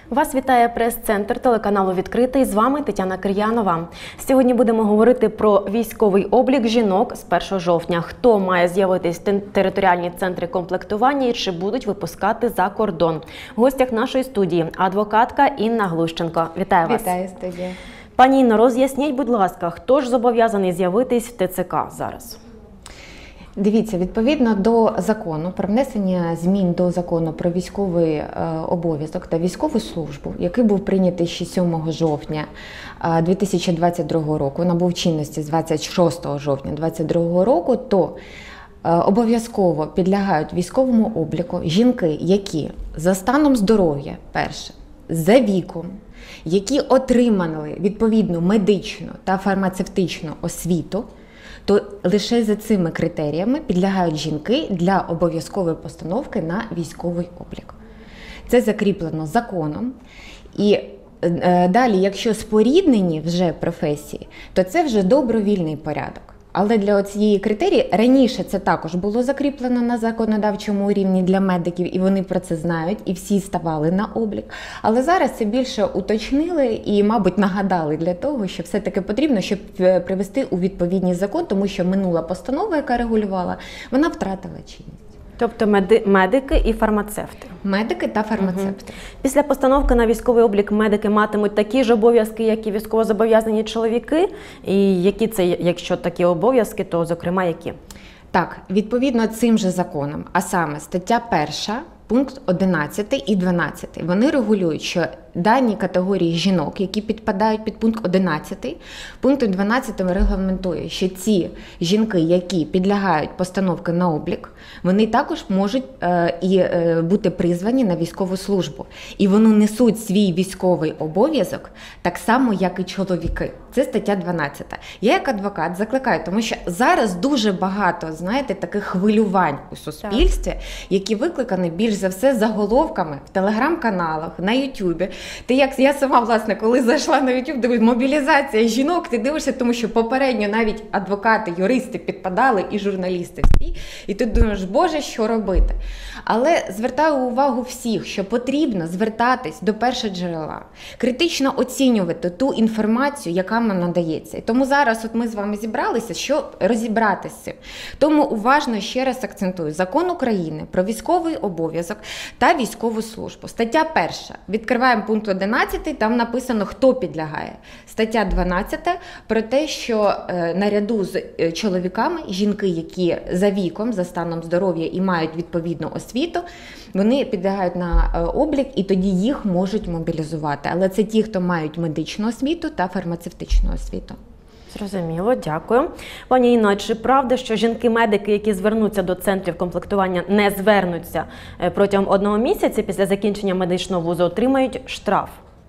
Вас вітає прес-центр телеканалу «Відкритий». З вами Тетяна Кир'янова. Сьогодні будемо говорити про військовий облік жінок з 1 жовтня. Хто має з'явитись в територіальні центри комплектування і чи будуть випускати за кордон. В гостях нашої студії адвокатка Інна Глущенко. Вітаю вас. Вітаю, студія. Пані Інно, роз'ясніть, будь ласка, хто ж зобов'язаний з'явитись в ТЦК зараз? Дивіться, відповідно до закону про внесення змін до закону про військовий обов'язок та військову службу, який був прийнятий ще 7 жовтня 2022 року, набув чинності з 26 жовтня 2022 року, то обов'язково підлягають військовому обліку жінки, які за станом здоров'я, перше, за віком, які отримали відповідну медичну та фармацевтичну освіту, то лише за цими критеріями підлягають жінки для обов'язкової постановки на військовий облік. Це закріплено законом. І далі, якщо споріднені вже професії, то це вже добровільний порядок. Але для цієї критерії раніше це також було закріплено на законодавчому рівні для медиків, і вони про це знають, і всі ставали на облік. Але зараз це більше уточнили і, мабуть, нагадали для того, що все-таки потрібно, щоб привести у відповідність закон, тому що минула постанова, яка регулювала, вона втратила чинність. Тобто медики і фармацевти. Медики та фармацевти. Після постановки на військовий облік медики матимуть такі ж обов'язки, як і військовозобов'язані чоловіки? І які це, якщо такі обов'язки, то, зокрема, які? Так, відповідно цим же законом, а саме стаття 1, пункт 11 і 12, вони регулюють, що дані категорії жінок, які підпадають під пункт 11, пунктом 12 регламентує, що ці жінки, які підлягають постановки на облік, вони також можуть бути призвані на військову службу. І вони несуть свій військовий обов'язок так само, як і чоловіки. Це стаття 12. Я як адвокат закликаю, тому що зараз дуже багато, знаєте, таких хвилювань у суспільстві, які викликані більш за все заголовками в телеграм-каналах, на Ютубі. Ти як я сама, власне, коли зайшла на YouTube, дивись, мобілізація жінок, ти дивишся, тому що попередньо навіть адвокати, юристи підпадали і журналісти всі. І ти думаєш, Боже, що робити? Але звертаю увагу всіх, що потрібно звертатись до першоджерела, критично оцінювати ту інформацію, яка нам надається. І тому зараз от ми з вами зібралися, щоб розібратися з цим. Тому уважно ще раз акцентую. Закон України про військовий обов'язок та військову службу. Стаття 1. Відкриваємо пункт 11, там написано, хто підлягає. Стаття 12 про те, що наряду з чоловіками, жінки, які за віком, за станом здоров'я і мають відповідну освіту, вони підлягають на облік і тоді їх можуть мобілізувати. Але це ті, хто мають медичну освіту та фармацевтичну освіту. Зрозуміло, дякую. Пані Інно, чи правда, що жінки-медики, які звернуться до центрів комплектування, не звернуться протягом 1 місяця після закінчення медичного вузу, отримають штраф?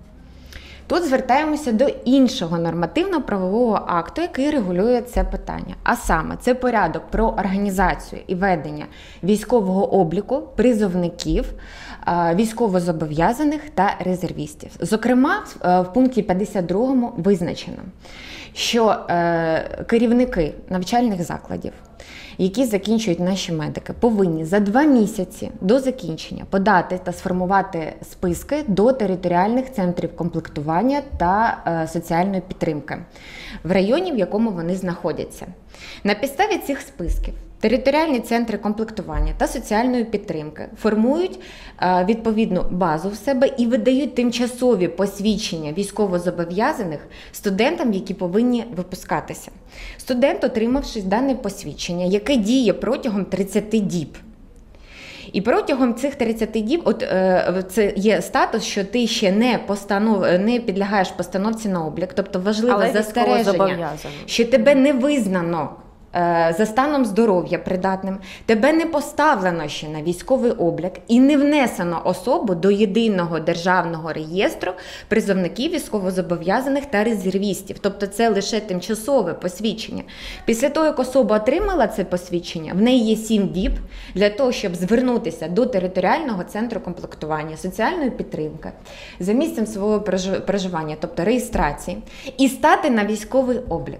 Тут звертаємося до іншого нормативно-правового акту, який регулює це питання. А саме, це порядок про організацію і ведення військового обліку призовників, військовозобов'язаних та резервістів. Зокрема, в пункті 52 визначено, що керівники навчальних закладів, які закінчують наші медики, повинні за 2 місяці до закінчення подати та сформувати списки до територіальних центрів комплектування та соціальної підтримки в районі, в якому вони знаходяться. На підставі цих списків територіальні центри комплектування та соціальної підтримки формують відповідну базу в себе і видають тимчасові посвідчення військовозобов'язаних студентам, які повинні випускатися. Студент, отримавши дане посвідчення, яке діє протягом 30 діб. І протягом цих 30 діб, це є статус, що ти ще не підлягаєш постановці на облік, тобто важливе застереження, що тебе не визнано за станом здоров'я придатним, тебе не поставлено ще на військовий облік і не внесено особу до єдиного державного реєстру призовників військовозобов'язаних та резервістів. Тобто це лише тимчасове посвідчення. Після того, як особа отримала це посвідчення, в неї є 7 діб для того, щоб звернутися до територіального центру комплектування, соціальної підтримки за місцем свого проживання, тобто реєстрації, і стати на військовий облік.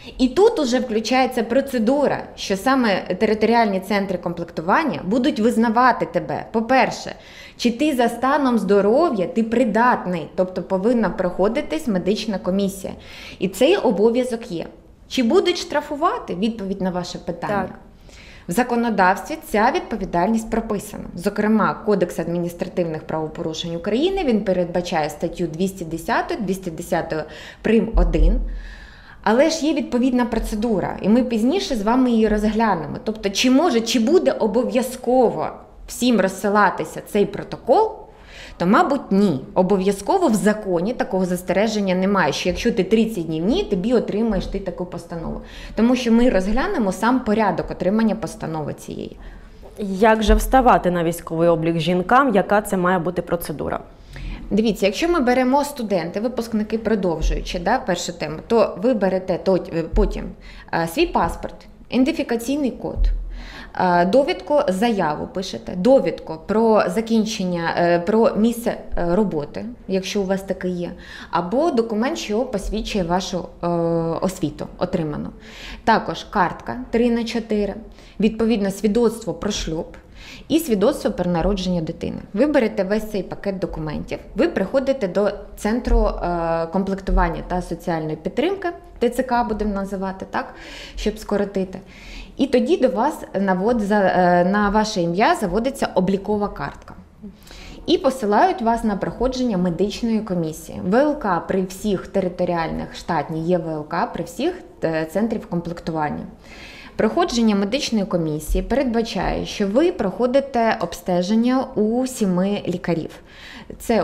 І тут уже включається процедура, що саме територіальні центри комплектування будуть визнавати тебе. По-перше, чи ти за станом здоров'я, ти придатний, тобто повинна проходитись медична комісія. І цей обов'язок є. Чи будуть штрафувати? Відповідь на ваше питання. Так. В законодавстві ця відповідальність прописана. Зокрема, Кодекс адміністративних правопорушень України, він передбачає статтю 210, 210 прим. 1. Але ж є відповідна процедура, і ми пізніше з вами її розглянемо. Тобто, чи буде обов'язково всім розсилатися цей протокол, то, мабуть, ні. Обов'язково в законі такого застереження немає, що якщо ти 30 днів ні, тобі отримаєш ти таку постанову. Тому що ми розглянемо сам порядок отримання постанови цієї. Як же вставати на військовий облік жінкам? Яка це має бути процедура? Дивіться, якщо ми беремо студенти, випускники продовжуючи, першу тему, то ви берете потім свій паспорт, ідентифікаційний код, довідку, заяву пишете, довідку про закінчення, про місце роботи, якщо у вас таке є, або документ, що посвідчує вашу освіту отриману. Також картка 3х4, відповідно свідоцтво про шлюб і свідоцтво про народження дитини. Ви берете весь цей пакет документів, ви приходите до Центру комплектування та соціальної підтримки, ТЦК будемо називати, так, щоб скоротити. І тоді до вас на ваше ім'я заводиться облікова картка. І посилають вас на проходження медичної комісії. ВЛК при всіх територіальних штатні є ВЛК при всіх центрів комплектування. Проходження медичної комісії передбачає, що ви проходите обстеження у 7 лікарів. Це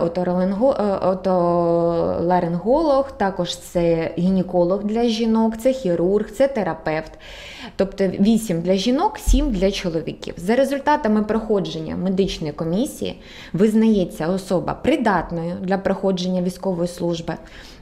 отоларинголог, також це гінеколог для жінок, це хірург, це терапевт. Тобто 8 для жінок, 7 для чоловіків. За результатами проходження медичної комісії визнається особа придатною для проходження військової служби,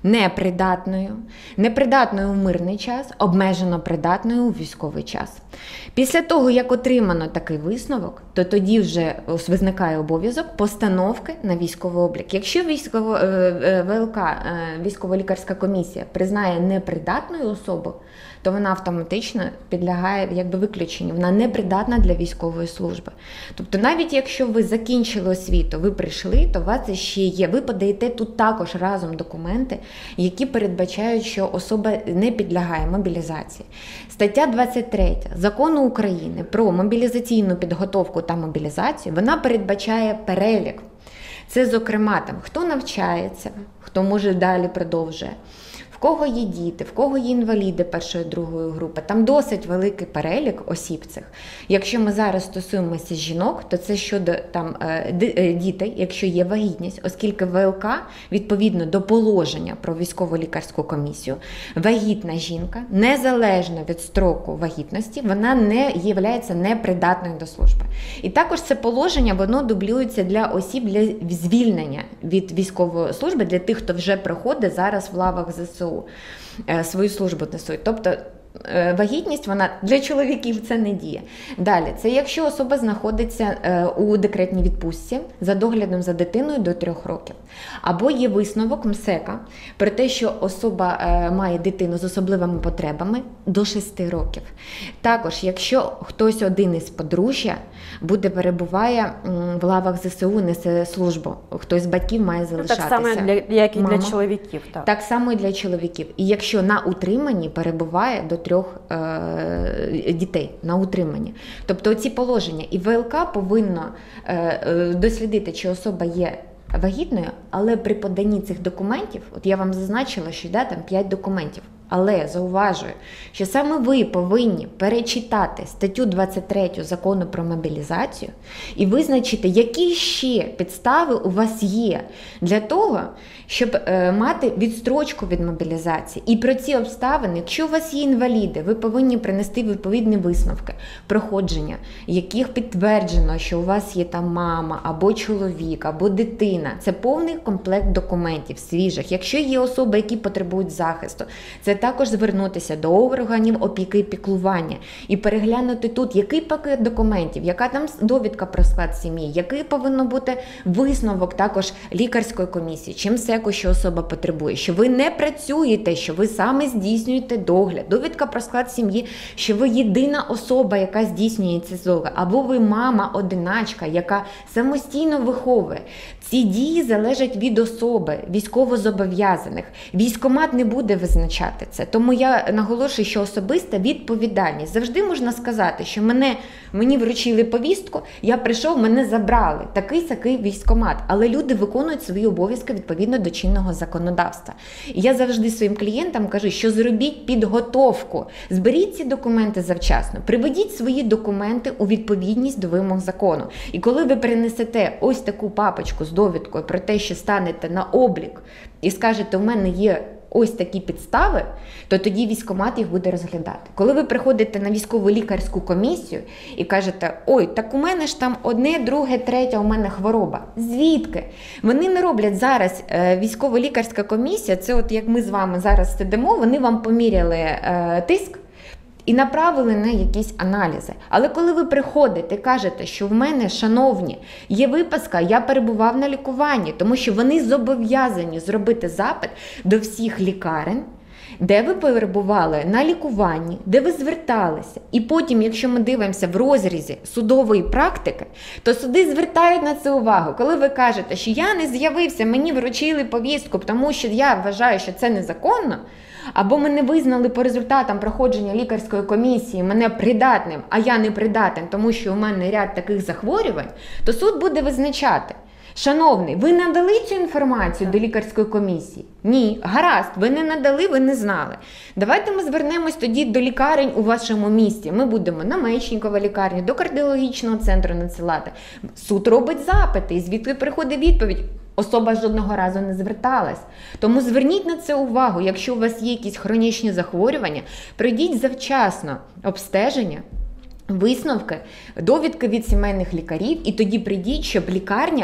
непридатною у мирний час, обмежено придатною у військовий час. Після того, як отримано такий висновок, то тоді вже виникає обов'язок постановки на військовий облік. Якщо ВЛК, військово-лікарська комісія, признає непридатною особу, то вона автоматично підлягає виключенню. Вона непридатна для військової служби. Тобто навіть якщо ви закінчили освіту, ви прийшли, то у вас ще є. Ви подаєте тут також разом документи, які передбачають, що особа не підлягає мобілізації. Стаття 23 Закону України про мобілізаційну підготовку та мобілізацію, вона передбачає перелік. Це, зокрема, хто навчається, хто може далі продовжує, в кого є діти, в кого є інваліди першої, другої групи. Там досить великий перелік осіб цих. Якщо ми зараз стосуємося жінок, то це щодо дітей, якщо є вагітність, оскільки ВЛК, відповідно до положення про військово-лікарську комісію, вагітна жінка, незалежно від строку вагітності, вона не є непридатною до служби. І також це положення, воно дублюється для осіб для звільнення від військової служби, для тих, хто вже проходить зараз в лавах ЗСУ. Свою службу несуть. Тобто вагітність, вона для чоловіків це не діє. Далі, це якщо особа знаходиться у декретній відпустці за доглядом за дитиною до 3 років. Або є висновок МСЕКа про те, що особа має дитину з особливими потребами до 6 років. Також, якщо хтось один із подружжя перебуває в лавах ЗСУ, несе службу, хтось з батьків має залишатися. Так само, як і для чоловіків. Так само і для чоловіків. І якщо на утриманні перебуває до 3 дітей на утриманні. Тобто ці положення. І ВЛК повинно дослідити, чи особа є вагітною, але при поданні цих документів, от я вам зазначила, що там 5 документів. Але зауважую, що саме ви повинні перечитати статтю 23 Закону про мобілізацію і визначити, які ще підстави у вас є для того, щоб мати відстрочку від мобілізації. І про ці обставини, якщо у вас є інваліди, ви повинні принести відповідні висновки, проходження, яких підтверджено, що у вас є там мама, або чоловік, або дитина. Це повний комплект документів свіжих. Якщо є особи, які потребують захисту, це також звернутися до органів опіки і піклування і переглянути тут, який пакет документів, яка там довідка про склад сім'ї, який повинен бути висновок також лікарської комісії, чим СЕКу, що особа потребує, що ви не працюєте, що ви саме здійснюєте догляд, довідка про склад сім'ї, що ви єдина особа, яка здійснює цей догляд, або ви мама-одиначка, яка самостійно виховує. Ці дії залежать від особи, військовозобов'язаних. Військкомат не буде визначати це. Тому я наголошую, що особиста відповідальність. Завжди можна сказати, що мені вручили повістку, я прийшов, мене забрали. Такий-сякий військкомат. Але люди виконують свої обов'язки відповідно до чинного законодавства. І я завжди своїм клієнтам кажу, що зробіть підготовку. Зберіть ці документи завчасно. Приведіть свої документи у відповідність до вимог закону. І коли ви принесете ось таку папочку з довідкою про те, що станете на облік і скажете, у мене є ось такі підстави, то тоді військкомат їх буде розглядати. Коли ви приходите на військову лікарську комісію і кажете, ой, так у мене ж там одне, друге, третє, у мене хвороба. Звідки? Вони не роблять зараз, військово-лікарська комісія, це от як ми з вами зараз сидимо, вони вам поміряли тиск, і направили на якісь аналізи. Але коли ви приходите і кажете, що в мене, шановні, є виписка, я перебував на лікуванні, тому що вони зобов'язані зробити запит до всіх лікарень, де ви перебували на лікуванні, де ви зверталися. І потім, якщо ми дивимося в розрізі судової практики, то суди звертають на це увагу. Коли ви кажете, що я не з'явився, мені вручили повістку, тому що я вважаю, що це незаконно, або мене визнали по результатам проходження лікарської комісії мене придатним, а я не придатен, тому що у мене ряд таких захворювань, то суд буде визначати. Шановний, ви надали цю інформацію до лікарської комісії? Ні. Гаразд, ви не надали, ви не знали. Давайте ми звернемось тоді до лікарень у вашому місті. Ми будемо на Мечникова лікарню, до кардіологічного центру надсилати. Суд робить запити, і звідки приходить відповідь. Особа жодного разу не зверталась. Тому зверніть на це увагу. Якщо у вас є якісь хронічні захворювання, пройдіть завчасно обстеження, висновки, довідки від сімейних лікарів, і тоді прийдіть, щоб лікарня,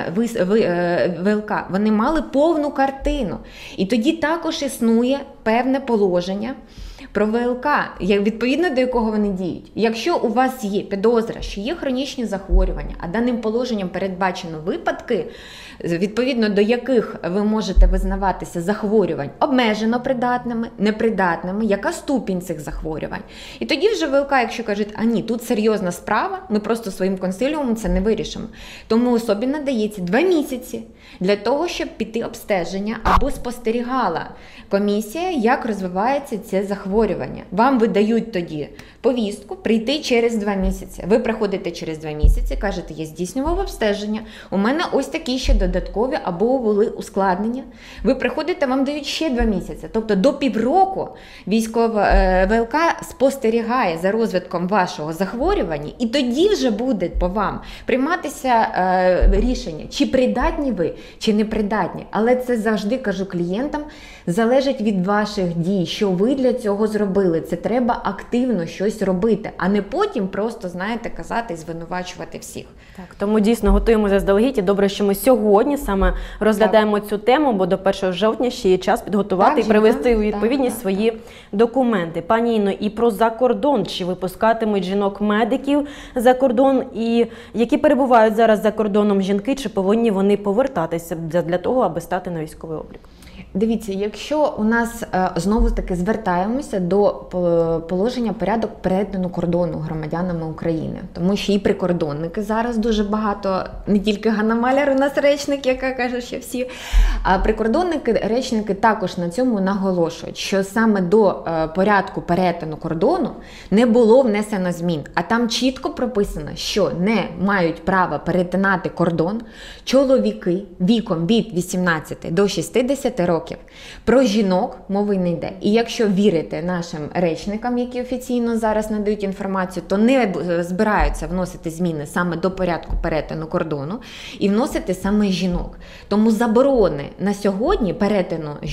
ВЛК, вони мали повну картину. І тоді також існує певне положення про ВЛК, відповідно до якого вони діють. Якщо у вас є підозра, що є хронічні захворювання, а даним положенням передбачено випадки, відповідно до яких ви можете визнаватися захворювань обмежено придатними, непридатними, яка ступінь цих захворювань. І тоді вже ВЛК, якщо кажуть, а ні, тут серйозна справа, ми просто своїм консиліумом це не вирішимо. Тому особі надається 2 місяці для того, щоб піти обстеження або спостерігала комісія, як розвивається це захворювання. Вам видають тоді повістку прийти через 2 місяці. Ви приходите через 2 місяці, кажете, я здійснював обстеження, у мене ось такі ще додаткові або були ускладнення. Ви приходите, вам дають ще 2 місяці. Тобто до півроку військова ВЛК спостерігає за розвитком вашого захворювання, і тоді вже буде по вам прийматися рішення, чи придатні ви, чи не придатні. Але це завжди, кажу клієнтам, залежить від ваших дій, що ви для цього зробили. Це треба активно щось робити, а не потім просто, знаєте, казати і звинувачувати всіх. Так, тому дійсно готуємо заздалегідь. І добре, що ми сьогодні саме розглядаємо цю тему, бо до 1 жовтня ще є час підготувати і привести у відповідність свої документи. Пані Інно, і про закордон. Чи випускатимуть жінок-медиків за кордон? І які перебувають зараз за кордоном жінки, чи повинні вони повертатися для того, аби стати на військовий облік? Дивіться, якщо у нас, знову-таки, звертаємося до положення порядок перетину кордону громадянами України, тому що і прикордонники зараз дуже багато, не тільки Ганна Маляр у нас речник, яка каже, що всі, а прикордонники, речники також на цьому наголошують, що саме до порядку перетину кордону не було внесено змін, а там чітко прописано, що не мають права перетинати кордон чоловіки віком від 18 до 60 років. Про жінок мови не йде. І якщо вірити нашим речникам, які офіційно зараз надають інформацію, то не збираються вносити зміни саме до порядку перетину кордону і вносити саме жінок. Тому заборони на сьогодні перетину жінок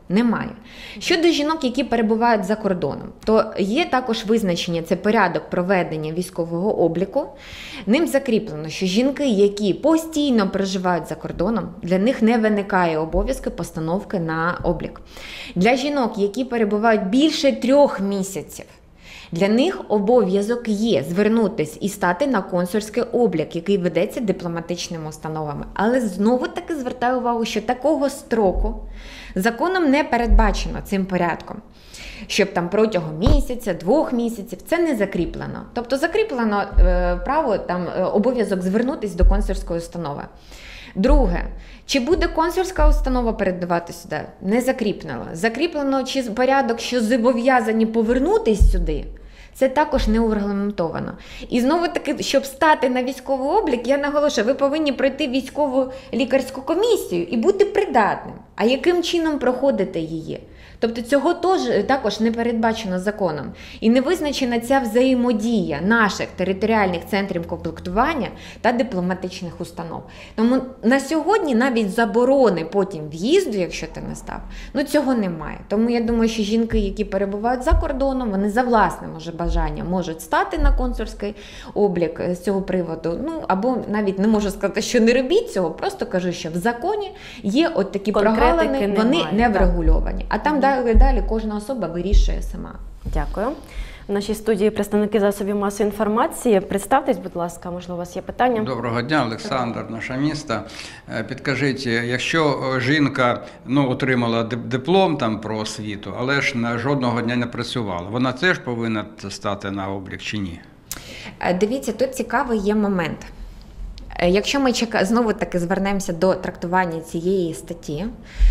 Немає. Щодо жінок, які перебувають за кордоном, то є також визначення, це порядок проведення військового обліку. Ним закріплено, що жінки, які постійно проживають за кордоном, для них не виникає обов'язку постановки на облік. Для жінок, які перебувають більше 3 місяців, для них обов'язок є звернутися і стати на консульський облік, який ведеться дипломатичними установами. Але знову-таки звертаю увагу, що такого строку законом не передбачено цим порядком. Щоб там протягом місяця, 2 місяців, це не закріплено. Тобто закріплено право, обов'язок звернутися до консульської установи. Друге, чи буде консульська установа передавати сюди? Не закріплено. Закріплено чи порядок, що зобов'язані повернутися сюди? Це також не урегламентовано. І знову-таки, щоб стати на військовий облік, я наголошую, ви повинні пройти військову лікарську комісію і бути придатним. А яким чином проходити її? Тобто цього також не передбачено законом. І не визначена ця взаємодія наших територіальних центрів комплектування та дипломатичних установ. Тому на сьогодні навіть заборони потім в'їзду, якщо ти не став, цього немає. Тому я думаю, що жінки, які перебувають за кордоном, вони за власним бажанням можуть стати на консульський облік з цього приводу. Або навіть не можу сказати, що не робіть цього, просто кажу, що в законі є от такі прогалини, вони не врегульовані. А там далі кожна особа вирішує сама. Дякую. В нашій студії представники засобів масової інформації. Представтесь, будь ласка, можливо, у вас є питання? Доброго дня, Олександр, наше місто. Підкажіть, якщо жінка отримала диплом про освіту, але ж жодного дня не працювала, вона теж повинна стати на облік чи ні? Дивіться, тут цікавий є момент. Якщо ми знову-таки звернемося до трактування цієї статті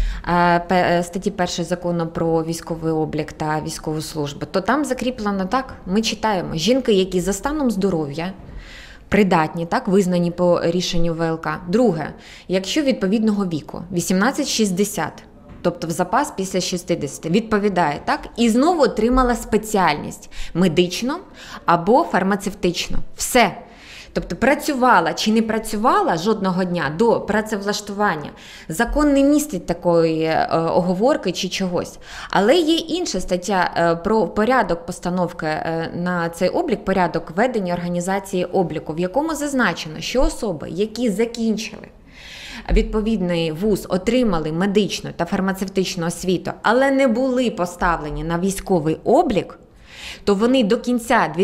1 закону про військовий облік та військову службу, то там закріплено так, ми читаємо, жінки, які за станом здоров'я, придатні, визнані по рішенню ВЛК. Друге, якщо відповідного віку, 18-60, тобто в запас після 60, відповідає, і знову отримала спеціальність медичну або фармацевтичну. Все. Тобто працювала чи не працювала жодного дня до працевлаштування. Закон не містить такої оговорки чи чогось. Але є інша стаття про порядок постановки на цей облік, порядок ведення організації обліку, в якому зазначено, що особи, які закінчили відповідний вуз, отримали медичну та фармацевтичну освіту, але не були поставлені на військовий облік, то вони до кінця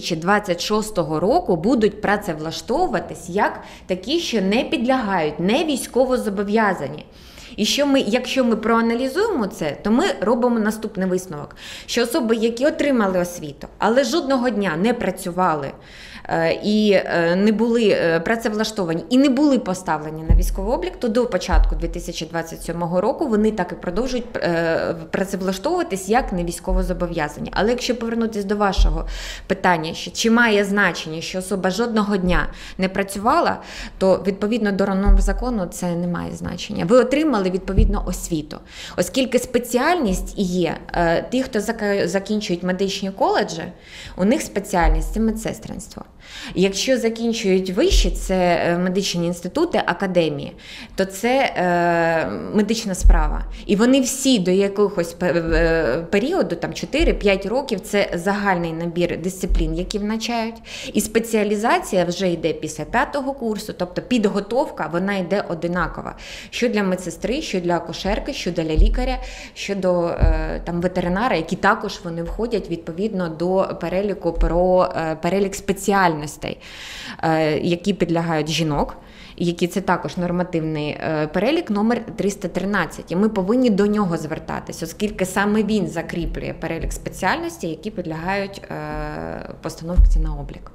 2026 року будуть працевлаштовуватись як такі, що не підлягають, не військовозобов'язані. І якщо ми проаналізуємо це, то ми робимо наступний висновок, що особи, які отримали освіту, але жодного дня не працювали і не були працевлаштовані, і не були поставлені на військовий облік, то до початку 2027 року вони так і продовжують працевлаштовуватись як не військовозобов'язані. Але якщо повернутися до вашого питання, що чи має значення, що особа жодного дня не працювала, то відповідно до норм закону це не має значення. Ви отримали відповідно освіту. Оскільки спеціальність є, ті, хто закінчують медичні коледжі, у них спеціальність – це медсестринство. Якщо закінчують вищі, це медичні інститути, академії, то це медична справа. І вони всі до якогось періоду, 4-5 років, це загальний набір дисциплін, які навчають. І спеціалізація вже йде після 5-го курсу, тобто підготовка, вона йде одинакова. Що для медсестри, що для акушерки, що для лікаря, що до ветеринара, які також вони входять відповідно до переліку про перелік спеціальностей, які підлягають жінок, які це також нормативний перелік номер 313. І ми повинні до нього звертатись, оскільки саме він закріплює перелік спеціальностей, які підлягають постановці на облік.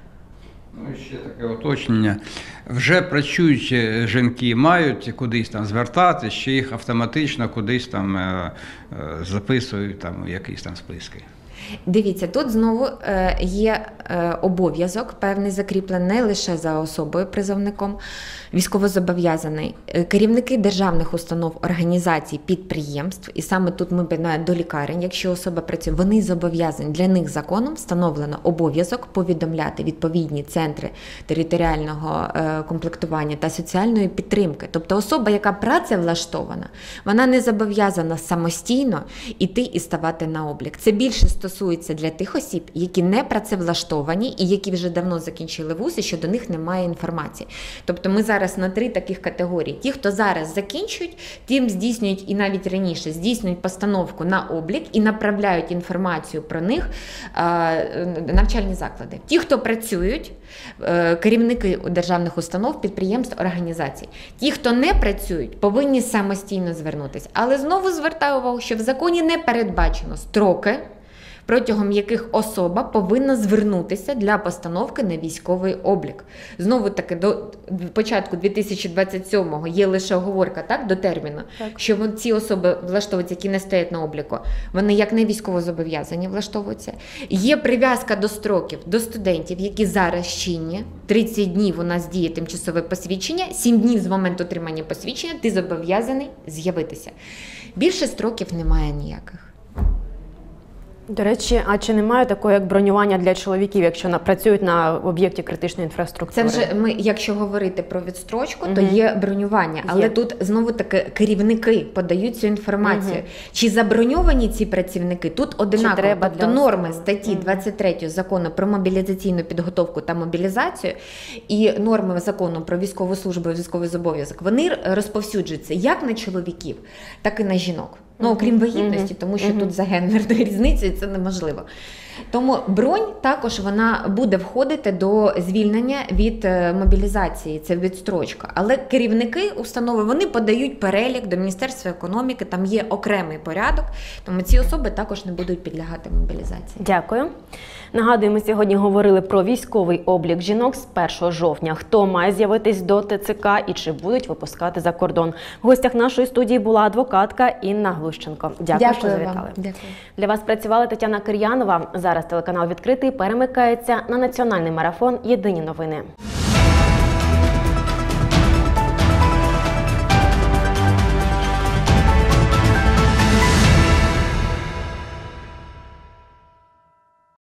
Ще таке уточнення. Вже працюючі жінки мають кудись звертатись, чи їх автоматично кудись записують якісь списки? Дивіться, тут знову є обов'язок певний закріплений не лише за особою призовником, військовозобов'язаний, керівники державних установ, організацій, підприємств, і саме тут ми піднімаємо до лікарень, якщо особа працює, вони зобов'язані, для них законом встановлено обов'язок повідомляти відповідні центри територіального комплектування та соціальної підтримки. Тобто особа, яка працевлаштована, вона не зобов'язана самостійно йти і ставати на облік. Це більше стосується для тих осіб, які не працевлаштовані і які вже давно закінчили вуз, і що до них немає інформації. Тобто ми зараз на 3 таких категорії. Ті, хто зараз закінчують, тим здійснюють і навіть раніше здійснюють постановку на облік і направляють інформацію про них навчальні заклади. Ті, хто працюють, керівники державних установ, підприємств, організацій. Ті, хто не працюють, повинні самостійно звернутися. Але знову звертаю увагу, що в законі не передбачено строки, протягом яких особа повинна звернутися для постановки на військовий облік. Знову таки, до початку 2027-го є лише оговорка до терміну, що ці особи влаштовуються, які не стоять на обліку, вони як не військовозобов'язані влаштовуються. Є прив'язка до строків, до студентів, які зараз чинні. 30 днів у нас діє тимчасове посвідчення, 7 днів з моменту отримання посвідчення ти зобов'язаний з'явитися. Більше строків немає ніяких. До речі, а чи немає такого, як бронювання для чоловіків, якщо працюють на об'єкті критичної інфраструктури? Це вже ми, якщо говорити про відстрочку, то є бронювання, але тут знову таки керівники подають цю інформацію. Чи заброньовані ці працівники? Тут одинаково. Тобто норми статті 23 закону про мобілізаційну підготовку та мобілізацію і норми закону про військову службу і військовий зобов'язок, вони розповсюджуються як на чоловіків, так і на жінок. Окрім вагітності, тому що тут за гендерною різницею це неможливо. Тому бронь також вона буде входити до звільнення від мобілізації, це відстрочка. Але керівники установи, вони подають перелік до Міністерства економіки, там є окремий порядок, тому ці особи також не будуть підлягати мобілізації. Дякую. Нагадую, ми сьогодні говорили про військовий облік жінок з 1 жовтня. Хто має з'явитись до ТЦК і чи будуть випускати за кордон. В гостях нашої студії була адвокатка Інна Глущенко. Дякую, що завітали. Дякую. Для вас працювала Тетяна Кир'янова. Зараз телеканал «Відкритий» перемикається на національний марафон «Єдині новини».